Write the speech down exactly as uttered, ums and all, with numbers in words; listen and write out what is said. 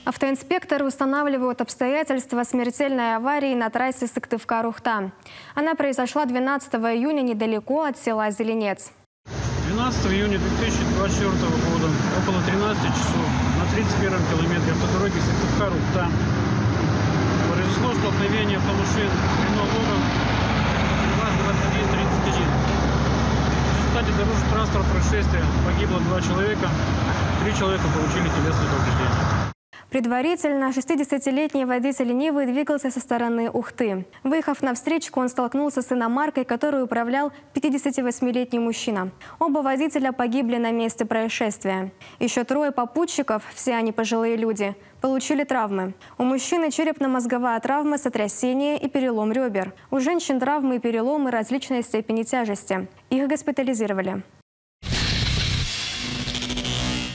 Автоинспекторы устанавливают обстоятельства смертельной аварии на трассе Сыктывкар-Ухта. Она произошла двенадцатого июня недалеко от села Зеленец. двенадцатого июня две тысячи двадцать четвёртого года, около тринадцати часов, на тридцать первом километре автодороги Сыктывкар-Ухта произошло столкновение автомашин Renault Logan ВАЗ двадцать девять тридцать один. В результате дорожно-транспортного происшествия погибло два человека, три человека получили телесные повреждения. Предварительно шестидесятилетний водитель Нивы двигался со стороны Ухты. Выехав на встречку, он столкнулся с иномаркой, которую управлял пятидесятивосьмилетний мужчина. Оба водителя погибли на месте происшествия. Еще трое попутчиков, все они пожилые люди, получили травмы. У мужчины черепно-мозговая травма, сотрясение и перелом ребер. У женщин травмы и переломы различной степени тяжести. Их госпитализировали.